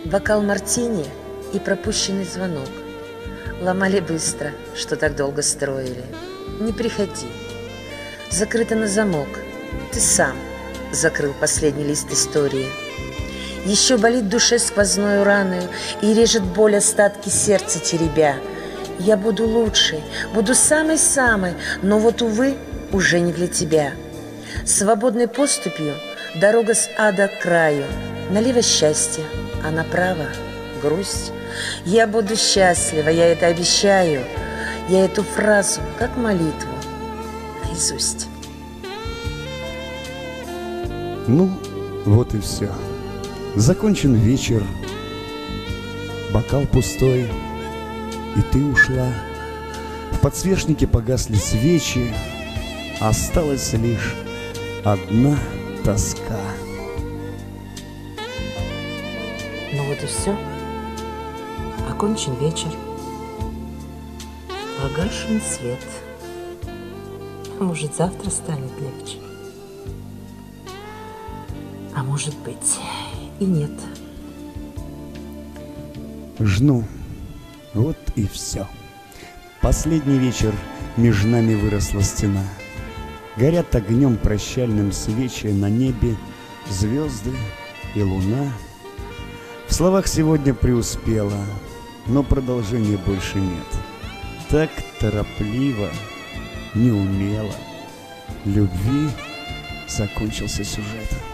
Бокал мартини и пропущенный звонок. Ломали быстро, что так долго строили. Не приходи. Закрыто на замок. Ты сам закрыл последний лист истории. Еще болит в душе сквозною раною и режет боль остатки сердца теребя. Я буду лучшей, буду самой-самой, но вот, увы, уже не для тебя. Свободной поступью дорога с ада к краю. Налево счастье, а направо грусть. Я буду счастлива, я это обещаю. Я эту фразу, как молитву, наизусть. Ну, вот и все. Закончен вечер, бокал пустой, и ты ушла. В подсвечнике погасли свечи, осталась лишь одна тоска. Ну вот и все. Окончен вечер. Погашен свет. Может, завтра станет легче. А может быть, и нет. Жну. Вот и все. Последний вечер между нами выросла стена. Горят огнем прощальным свечи на небе звезды и луна. В словах сегодня преуспела, но продолжения больше нет. Так торопливо, неумело любви закончился сюжет.